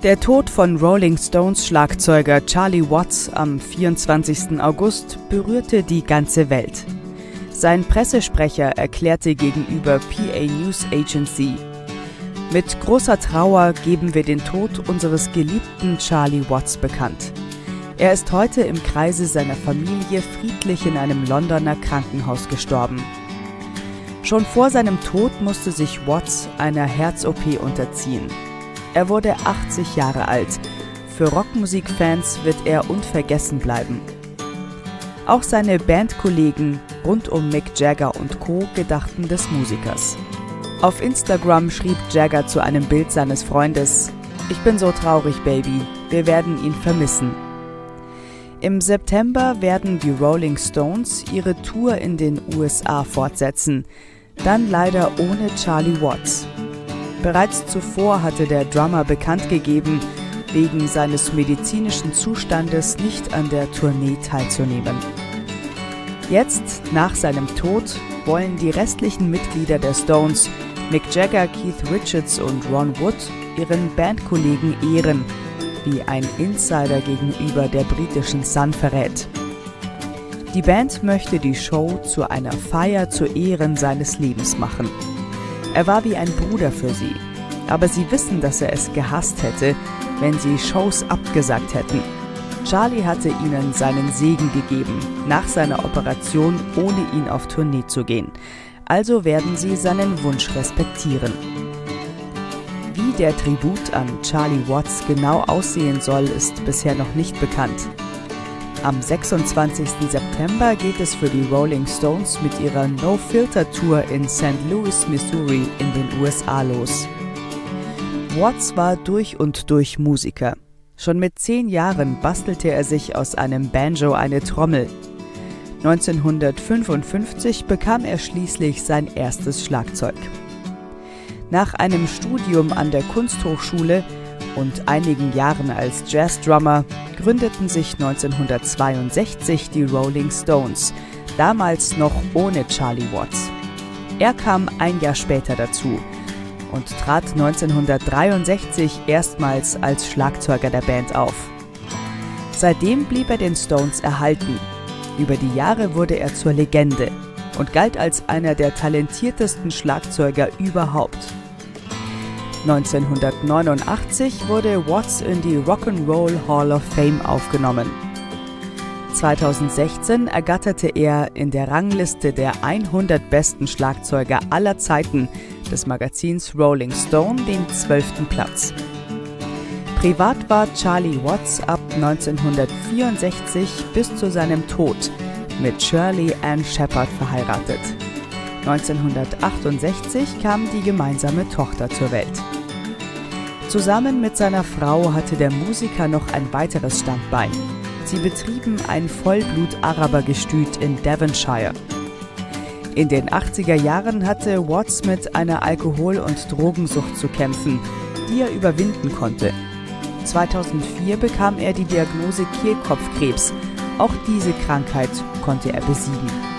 Der Tod von Rolling Stones Schlagzeuger Charlie Watts am 24. August berührte die ganze Welt. Sein Pressesprecher erklärte gegenüber PA News Agency: Mit großer Trauer geben wir den Tod unseres geliebten Charlie Watts bekannt. Er ist heute im Kreise seiner Familie friedlich in einem Londoner Krankenhaus gestorben. Schon vor seinem Tod musste sich Watts einer Herz-OP unterziehen. Er wurde 80 Jahre alt. Für Rockmusikfans wird er unvergessen bleiben. Auch seine Bandkollegen rund um Mick Jagger und Co. gedachten des Musikers. Auf Instagram schrieb Jagger zu einem Bild seines Freundes: „Ich bin so traurig, Baby. Wir werden ihn vermissen." Im September werden die Rolling Stones ihre Tour in den USA fortsetzen, dann leider ohne Charlie Watts. Bereits zuvor hatte der Drummer bekannt gegeben, wegen seines medizinischen Zustandes nicht an der Tournee teilzunehmen. Jetzt, nach seinem Tod, wollen die restlichen Mitglieder der Stones, Mick Jagger, Keith Richards und Ron Wood, ihren Bandkollegen ehren, wie ein Insider gegenüber der britischen Sun verrät. Die Band möchte die Show zu einer Feier zu Ehren seines Lebens machen. Er war wie ein Bruder für sie, aber sie wissen, dass er es gehasst hätte, wenn sie Shows abgesagt hätten. Charlie hatte ihnen seinen Segen gegeben, nach seiner Operation ohne ihn auf Tournee zu gehen. Also werden sie seinen Wunsch respektieren. Wie der Tribut an Charlie Watts genau aussehen soll, ist bisher noch nicht bekannt. Am 26. September geht es für die Rolling Stones mit ihrer No-Filter-Tour in St. Louis, Missouri in den USA los. Watts war durch und durch Musiker. Schon mit 10 Jahren bastelte er sich aus einem Banjo eine Trommel. 1955 bekam er schließlich sein erstes Schlagzeug. Nach einem Studium an der Kunsthochschule und einigen Jahren als Jazzdrummer gründeten sich 1962 die Rolling Stones, damals noch ohne Charlie Watts. Er kam ein Jahr später dazu und trat 1963 erstmals als Schlagzeuger der Band auf. Seitdem blieb er den Stones erhalten. Über die Jahre wurde er zur Legende und galt als einer der talentiertesten Schlagzeuger überhaupt. 1989 wurde Watts in die Rock'n'Roll Hall of Fame aufgenommen. 2016 ergatterte er in der Rangliste der 100 besten Schlagzeuger aller Zeiten des Magazins Rolling Stone den 12. Platz. Privat war Charlie Watts ab 1964 bis zu seinem Tod mit Shirley Ann Shepard verheiratet. 1968 kam die gemeinsame Tochter zur Welt. Zusammen mit seiner Frau hatte der Musiker noch ein weiteres Standbein. Sie betrieben ein Vollblut-Arabergestüt in Devonshire. In den 80er Jahren hatte Watts mit einer Alkohol- und Drogensucht zu kämpfen, die er überwinden konnte. 2004 bekam er die Diagnose Kehlkopfkrebs. Auch diese Krankheit konnte er besiegen.